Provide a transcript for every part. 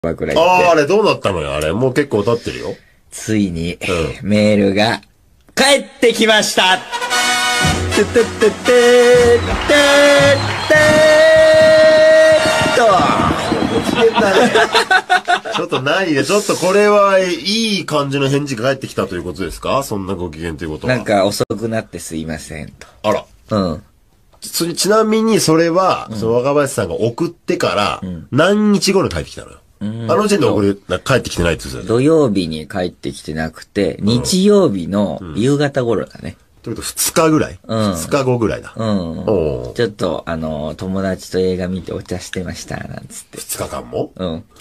バクラ行って。 あれどうなったのよ、あれ。もう結構経ってるよ。 ついに、メールが、帰ってきましたてってってってってちょっと何で、ちょっとこれはいい感じの返事が返ってきたということですか？そんなご機嫌ということは。 なんか遅くなってすいませんと。 あら。 うん。 ちなみにそれは、その若林さんが送ってから、何日後に帰ってきたのよ。あの時点で帰ってきてないって言ってた。 土曜日に帰ってきてなくて、日曜日の夕方頃だね。 ということ2日ぐらい ?2 日後ぐらいだ。 ちょっと、友達と映画見てお茶してました、なんつって。 2日間も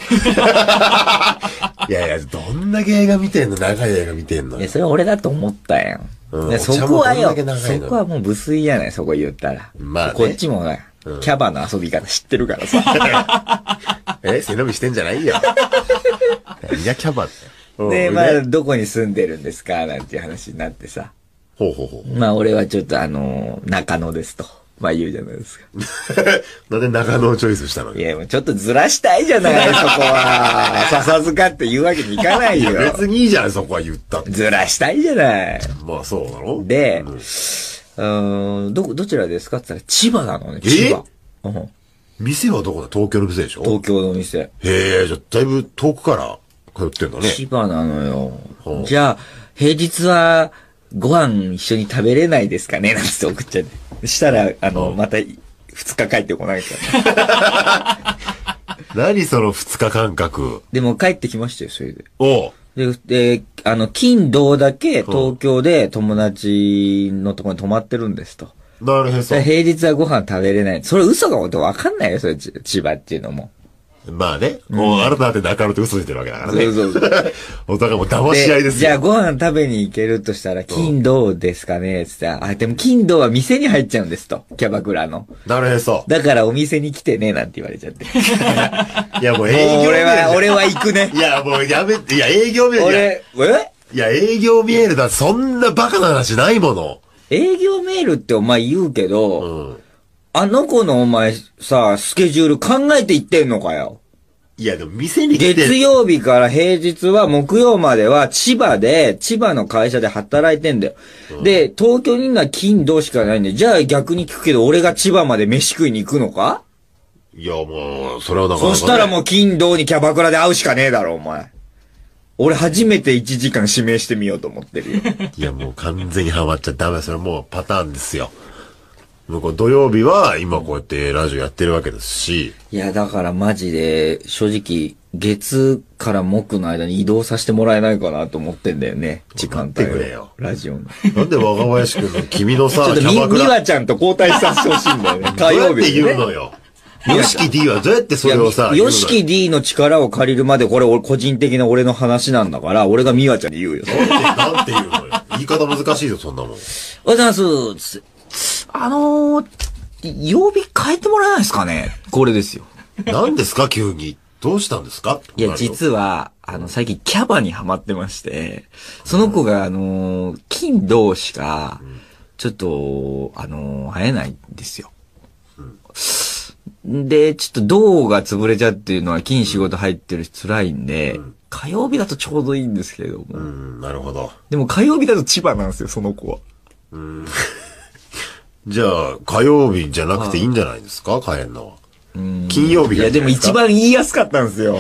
いやいや、どんだけ映画見てんの？長い映画見てんの？ いや、それは俺だと思ったやん。そこはよ、そこはもう無粋やない、そこ言ったら。 まあね。 こっちもね、キャバの遊び方知ってるからさ。 背伸びしてんじゃないよ。いや、キャバって。 で、まあ、どこに住んでるんですかなんていう話になってさ。まあ、俺はちょっと中野ですと。まあ言うじゃないですか。 なんで中野をチョイスしたの？ いや、もうちょっとずらしたいじゃない、そこは。笹塚って言うわけにいかないよ。 別にいいじゃん、そこは言ったって。 ずらしたいじゃない。 まあそうなの？ で、どちらですかって言ったら千葉なのね、千葉。 店はどこだ？東京の店でしょ？ 東京の店。 へえ、じゃあだいぶ遠くから通ってんだね。 千葉なのよ。じゃあ、平日はご飯一緒に食べれないですかねなんて送っちゃって。したら、また2日帰ってこないから。 何その2日間隔。 でも帰ってきましたよ、それで。 おう。 で、金土だけ東京で友達のところに泊まってるんですと。 なるへそ。 平日はご飯食べれない。それ嘘かもとわかんないよ、それ千葉っていうのも。 まあね。もうあなただって中野って嘘ついてるわけだからね。 そう。 お互いもう騙し合いですよ。 じゃあご飯食べに行けるとしたら、金土ですかねつって、でも金土は店に入っちゃうんですと。キャバクラの。 なるへそ。 だからお店に来てね、なんて言われちゃって。 いやもう営業メール。 俺は行くね。 いやもうやめて、いや営業メール。いや営業メールだ、そんなバカな話ないもの。 営業メールってお前言うけど、あの子のお前さ、スケジュール考えて言ってんのかよ。 いやでも店に来て月曜日から平日は木曜までは千葉の会社で働いてんだよ。で、東京にいるのは金土しかないんで、じゃあ逆に聞くけど俺が千葉まで飯食いに行くのか？ いやもう、それはだから、 そしたらもう金土にキャバクラで会うしかねえだろ、お前。俺初めて1時間指名してみようと思ってるよ。 いやもう完全にハマっちゃダメ。それもうパターンですよ。もう土曜日は今こうやってラジオやってるわけですし。 いやだからマジで正直月から木の間に移動させてもらえないかなと思ってんだよね。時間帯を。 待ってくれよ。 ラジオの。 なんで若林くんの君のさ、 ちょっとみわちゃんと交代させてほしいんだよね。火曜日、ね。 どうやって言うのよ。ヨシキ D はどうやってそれをさ、 ヨシキ D の力を借りるまでこれ個人的な俺の話なんだから、俺がみわちゃんに言うよ。 なんて言うのよ。言い方難しいよ、そんなもん。 おはようございます。曜日変えてもらえないですかね？これですよ。 何ですか急に。どうしたんですか？ いや、実は、最近キャバにハマってまして、その子が、金土しか、ちょっと、会えないんですよ。で、ちょっと銅が潰れちゃうっていうのは金仕事入ってるし辛いんで、火曜日だとちょうどいいんですけれども。 なるほど。 でも火曜日だと千葉なんですよ、その子は。 じゃあ、火曜日じゃなくていいんじゃないですか？帰んのは。金曜日がいい。 いや、でも一番言いやすかったんですよ。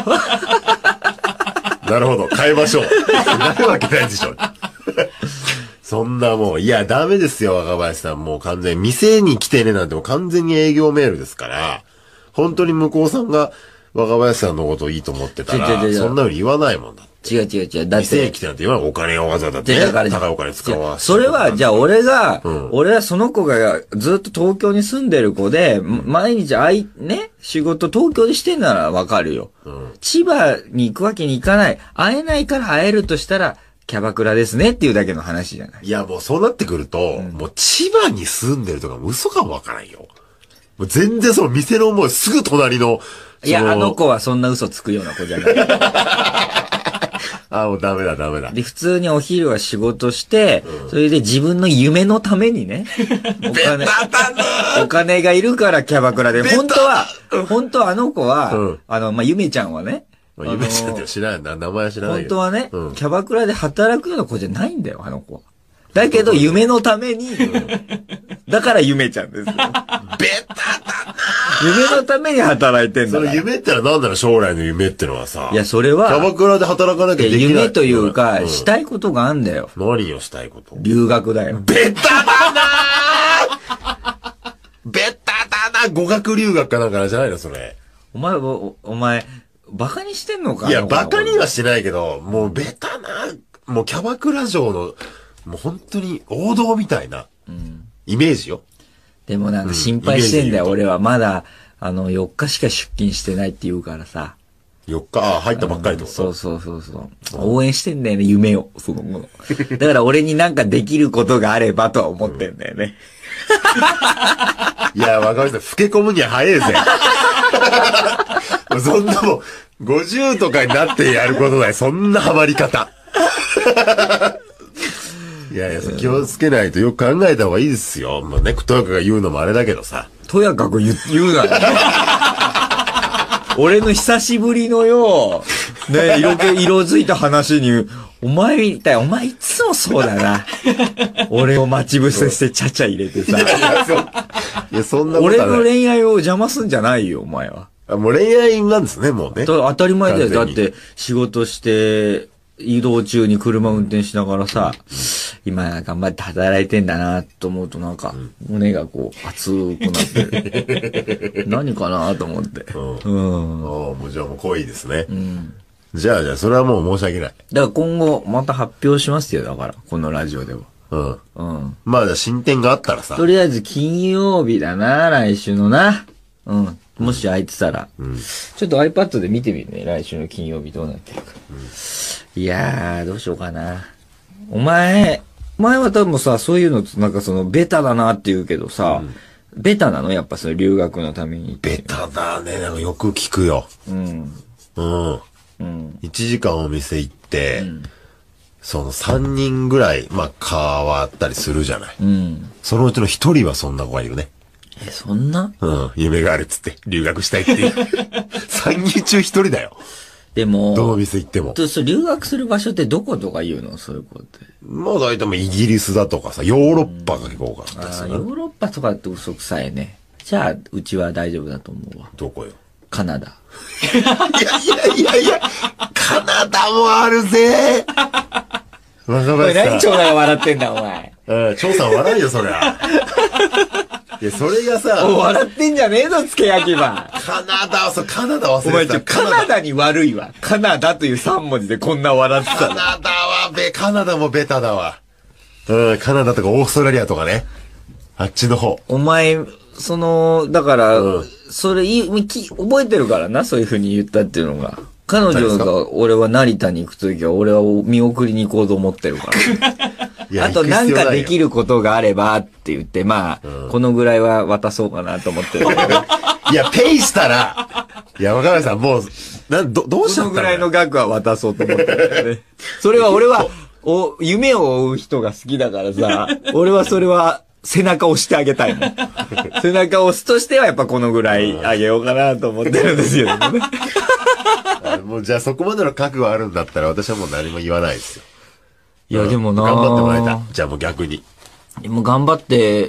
なるほど、変えましょう。なるわけないでしょ。そんなもう、いや、ダメですよ、若林さん。もう完全に、店に来てねなんてもう完全に営業メールですから、本当に向こうさんが若林さんのことをいいと思ってたら、そんな風に言わないもんだって。 違う。だって。 店に来てなんて言わない。お金をわざわざね。高いお金使わせて。 それは、じゃあ俺はその子がずっと東京に住んでる子で、毎日仕事東京でしてんならわかるよ。千葉に行くわけにいかない。会えないから会えるとしたら、キャバクラですねっていうだけの話じゃない。 いや、もうそうなってくると、もう千葉に住んでるとか嘘かもわからんよ。もう全然その店のもうすぐ隣の。 いや、あの子はそんな嘘つくような子じゃない。 もうダメだ。 で、普通にお昼は仕事して、それで自分の夢のためにね、お金がいるからキャバクラで、本当はあの子は、ゆめちゃんはね、 ゆめちゃんって知らないな、名前は知らないけど。 本当はね、 うんキャバクラで働くような子じゃないんだよ、あの子は。だけど、夢のために、だから夢ちゃんですよ。 ベタだな夢のために働いてんだそから。 の夢ってのは何なの将来の夢ってのはさ。 いや、それは、 キャバクラで働かなきゃできない。 夢というか、 んしたいことがあんだよ。 何をしたいこと留学だよ。 ベタだなベタだな語学留学かなんかなんじゃないのそれ。 お前、バカにしてんのかいや、バカにはしてないけど、もうベタな、もうキャバクラ嬢の、もう本当に王道みたいな、イメージよ。 でもなんか心配してんだよ、 うんイメージで言うと俺は。まだ、4日しか出勤してないって言うからさ。 4日、入ったばっかりってことそう。応援してんだよね、夢を。そのもの。だから俺になんかできることがあればとは思ってんだよね。 いや、若林さん、老け込むには早いぜ。そんなもん、50とかになってやることない。そんなハマり方。いやいや、気をつけないとよく考えた方がいいですよ。まあね、とやかが言うのもあれだけどさ。 とやかく言うなよ。俺の久しぶりのよ、ね、色づいた話に、お前いつもそうだな。俺を待ち伏せしてちゃちゃ入れてさ。 いや、そんなことはない。 俺の恋愛を邪魔すんじゃないよ、お前は。 あもう恋愛なんですね、もうね。 当たり前だよ。だ完全にって、仕事して、移動中に車運転しながらさ、今頑張って働いてんだなと思うとなんか、胸がこう、熱くなって、何かなと思って。 もうじゃあもう濃いですね。じゃあ、それはもう申し訳ない。 だから今後、また発表しますよ、だから、このラジオでは。 まあじゃあ進展があったらさ。 とりあえず金曜日だな、来週のな。もし空いてたら。ちょっと iPad で見てみるね、来週の金曜日どうなってるか。いやー、どうしようかな。前は多分さ、そういうのなんかその、ベタだなって言うけどさ、ベタなのやっぱその留学のために。 ベタだね。なんかよく聞くよ。1時間お店行って、その3人ぐらい、まあ、変わったりするじゃない。そのうちの1人はそんな子がいるね。 そんな夢があるっつって、留学したいっていう。3人中1人だよ。 でも、 どの店行っても。 そう留学する場所ってどことか言うのそういう子って。 まあ大体もイギリスだとかさ、ヨーロッパが結構多かったですよ。 ヨーロッパとかって嘘くさいね。じゃあ、うちは大丈夫だと思うわ。 どこよ。 カナダ。 いや、カナダもあるぜ若林さん。 何長男笑ってんだ、お前。 長さん笑いよ、そりゃ。いや、それがさ、 笑ってんじゃねえぞ、つけ焼き場。 カナダ忘お前れてた。 カナダに悪いわ。カナダという3文字でこんな笑ってた。 カナダもベタだわ。カナダとかオーストラリアとかね。あっちの方。 お前、だから、それ覚えてるからな、そういう風に言ったっていうのが。彼女が、俺は成田に行くときは、俺は見送りに行こうと思ってるから。あと、なんかできることがあればって言って、まあ、このぐらいは渡そうかなと思ってるけど。 いや、ペイしたら、いや、若林さん、もう、どうしちゃったのこのぐらいの額は渡そうと思ってるからね。それは俺は、夢を追う人が好きだからさ、俺はそれは、背中を押してあげたいの。背中を押すとしてはやっぱこのぐらいあげようかなと思ってるんですけどね。 もうじゃあそこまでの覚悟あるんだったら私はもう何も言わないですよ。 いやでもな頑張ってもらいたい。じゃあもう逆に。 もう頑張って、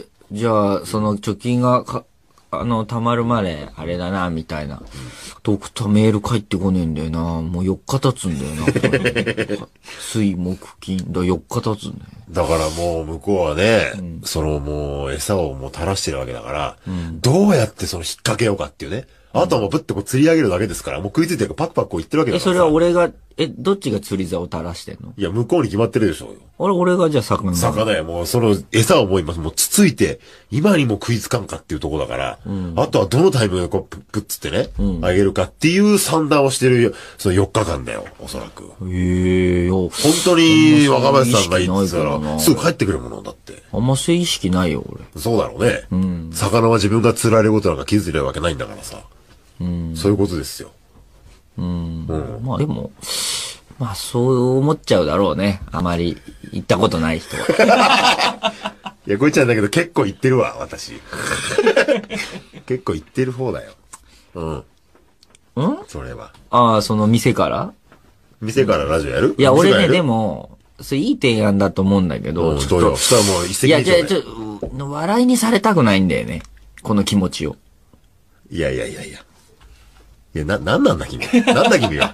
じゃあその貯金が貯まるまであれだな、みたいな。ドクターメール返ってこねえんだよな。もう4日経つんだよな。水木金だ、4日経つんだよ。 だからもう向こうはね、もう餌をもう垂らしてるわけだから、どうやってその引っ掛けようかっていうね。あとはもうぶってこう釣り上げるだけですから、もう食いついてるからパクパクこう言ってるわけだからさ。 それは俺が、どっちが釣り竿を垂らしてんの？ いや、向こうに決まってるでしょうよ。 俺がじゃあ魚。 魚や、もうその餌をもうつついて、今にも食いつかんかっていうところだから、あとはどのタイミングでこう、プッつってね、あげるかっていう算段をしてる、その4日間だよ、おそらく。本当に若林さんが言ってたら、すぐ帰ってくるものだって。 あんまそういう意識ないよ、俺。 そうだろうね。魚は自分が釣られることなんか気づいてるわけないんだからさ。そういうことですよ。 まあでも、まあそう思っちゃうだろうね。あまり行ったことない人は。 いや、こいちゃんだけど結構行ってるわ、私。結構行ってる方だよ。 それは。 ああ、その店から店からラジオやる？ いや、俺ね、でも。 も、それいい提案だと思うんだけど、 そうよ。そしたらもう一石いや、 二鳥じゃあ、笑いにされたくないんだよね。この気持ちを。 いや。いや、なんだ君。なんだ君は。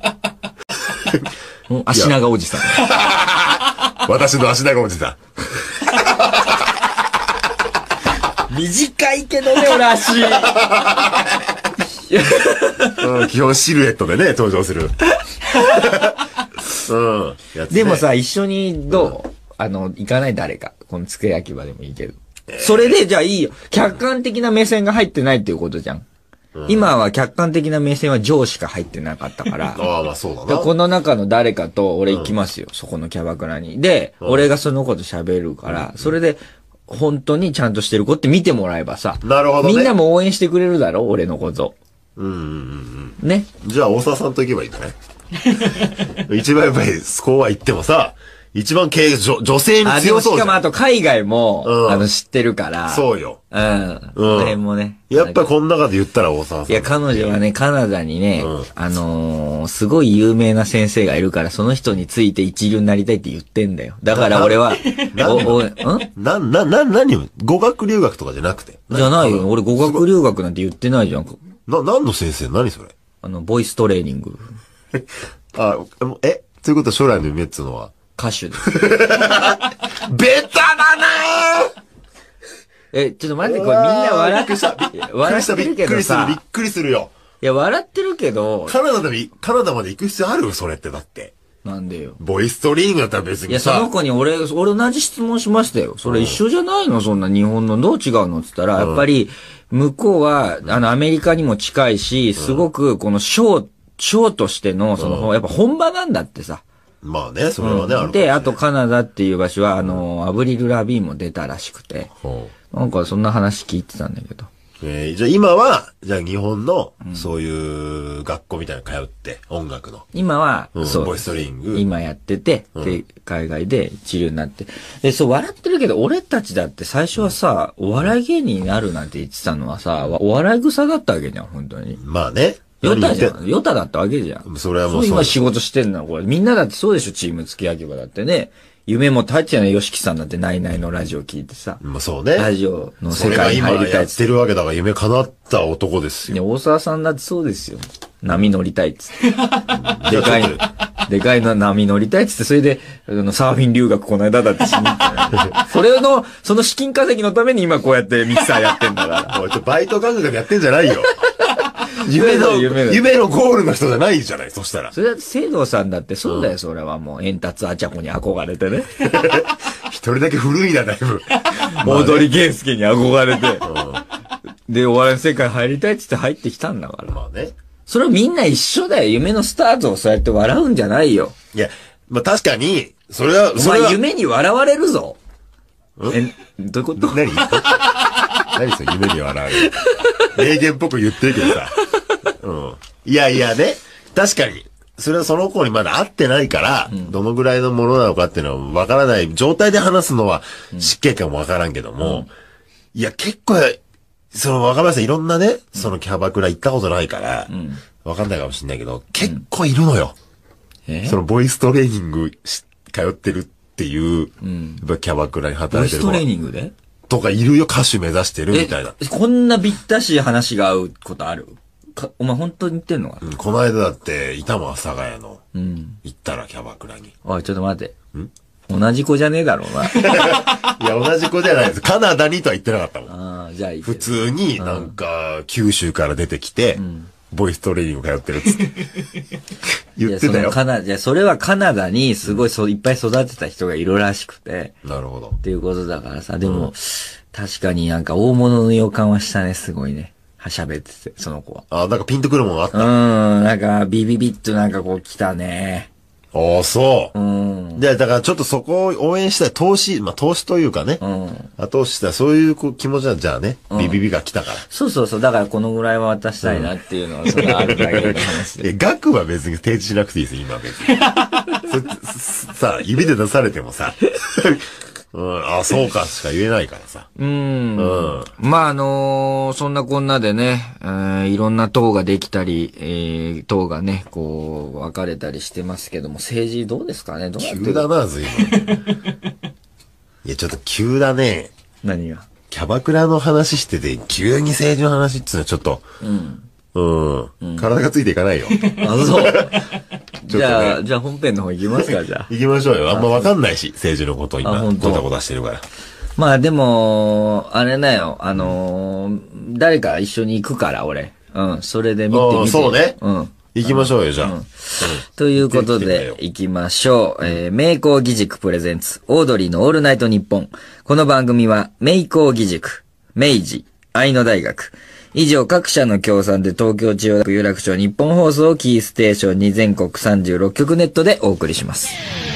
足長おじさん。 私の足長おじさん。 短いけどね、俺足。 基本シルエットでね、登場する。 でもさ、一緒に行かない誰か。この机焼き場でもいいけど。それで、じゃあいいよ。客観的な目線が入ってないっていうことじゃん。今は客観的な目線は上しか入ってなかったから。 ああ、まあそうだな。 この中の誰かと俺行きますよ。そこのキャバクラに。で、俺がその子と喋るから、それで、本当にちゃんとしてる子って見てもらえばさ。 なるほどね。 みんなも応援してくれるだろ俺のこと。ね。 じゃあ、大沢さんと行けばいいんだね。一番やっぱり、そうは言ってもさ、一番女性に強そうじゃん。 しかもあと海外も、知ってるから。 そうよ。 この辺もね。 やっぱりこの中で言ったら大沢さん。 いや、彼女はね、カナダにね、すごい有名な先生がいるから、その人について一流になりたいって言ってんだよ。だから俺は、 何語学留学とかじゃなくて。 じゃないよ。俺語学留学なんて言ってないじゃん。 何の先生？何それ？ ボイストレーニング。 ということは将来の夢っていうのは歌手です。 ベタだなちょっと待って、これみんな笑ってるけどさ。 びっくりするよ。 いや、笑ってるけど。 カナダまで行く必要ある？それってだって。 なんでよ。 ボイストレーニングだったら別にさ。 いや、その子に俺同じ質問しましたよ。それ一緒じゃないの？そんな日本のどう違うのって言ったら、やっぱり、向こうは、アメリカにも近いし、すごく、このショーとしての、やっぱ本場なんだってさ。 まあね、それはね、ある。 で、あとカナダっていう場所は、アブリル・ラビーンも出たらしくて。なんかそんな話聞いてたんだけど。 じゃあ今は、日本の、そういう学校みたいなの通って、音楽の。 今は、 ボイストレーニング。 今やってて、で、海外で一流になって。で、笑ってるけど、俺たちだって最初はさ、お笑い芸人になるなんて言ってたのはさ、お笑い草だったわけじゃん、本当に。 まあね。 ヨタじゃん。ヨタだったわけじゃん。 それはもう今仕事してんのこれ。みんなだってそうでしょ、チーム付き焼き場だってね。夢もタッチやね、ヨシキさんだってナイナイのラジオ聞いてさ。 まあそうね。 ラジオの世界に入りたい。 それが今やってるわけだから夢叶った男ですよ。 大沢さんだってそうですよ。波乗りたいっつって。でかいの波乗りたいっつって、それで、サーフィン留学この間だってしに行ったその資金稼ぎのために今こうやってミキサーやってんだから。 おい、バイト感覚でやってんじゃないよ。夢のゴールの人じゃないじゃない、そしたら。 それだって、聖堂さんだってそうだよ、それはもう、円達あちゃこに憧れてね。 一人だけ古いな、だいぶ。 踊り健介に憧れて。で、お笑いの世界入りたいって言って入ってきたんだから。 まあね。 それはみんな一緒だよ。夢のスタートをそうやって笑うんじゃないよ。 いや、まあ確かに、それは、 お前夢に笑われるぞ。どういうこと何それ夢に笑われる。名言っぽく言ってるけどさ。いやね。確かに。それはその子にまだ会ってないから、どのぐらいのものなのかっていうのはわからない状態で話すのは湿気かもわからんけども、いや結構、若林さんいろんなね、そのキャバクラ行ったことないから、わかんないかもしれないけど、結構いるのよ。そのボイストレーニング通ってるっていう、キャバクラに働いてる子。 ボイストレーニングでとかいるよ、歌手目指してるみたいな。 こんなびったしい話が合うことある？お前本当に言ってんのかな？この間だって、いたもん、阿佐ヶ谷の。行ったらキャバクラに。 おい、ちょっと待って。同じ子じゃねえだろうな。 いや、同じ子じゃないです。カナダにとは言ってなかったもん。 じゃあいい。 普通になんか、九州から出てきて、ボイストレーニング通ってるっつって。言ってたよ。 いや、それはカナダにすごいいっぱい育てた人がいるらしくて。 なるほど。 っていうことだからさ、でも、確かになんか大物の予感はしたね、すごいね。喋ってて、その子は。 なんかピンとくるものがあった？ なんかビビビッとなんかこう来たね。 そう。で、だからちょっとそこを応援したい。投資というかね。後押ししたい。そういう気持ちはじゃあね、ビビビが来たから。 そう。だからこのぐらいは渡したいなっていうのは、それあるだけの話で。 額は別に提示しなくていいですよ、今別に。さあ、指で出されてもさ。 あ、そうかしか言えないからさ。 まあそんなこんなでね、いろんな党ができたり、党がね、こう、分かれたりしてますけども、政治どうですかね？どうなってる？ 急だな、随分。いや、ちょっと急だね。 何が？ キャバクラの話してて、急に政治の話っていうのはちょっと、体がついていかないよ。 あ、そう。じゃあ本編の方行きますか、じゃあ。 行きましょうよ。あんまわかんないし、政治のこと今、ごたごたしてるから。 まあでも、あれだよ、誰か一緒に行くから、俺。それで見てみて。 そうね。行きましょうよ、じゃあ。 ということで、行きましょう。名工義塾プレゼンツ、オードリーのオールナイトニッポン。この番組は、名工義塾、明治、愛野大学、以上各社の協賛で東京千代田区有楽町日本放送キーステーションに全国36局ネットでお送りします。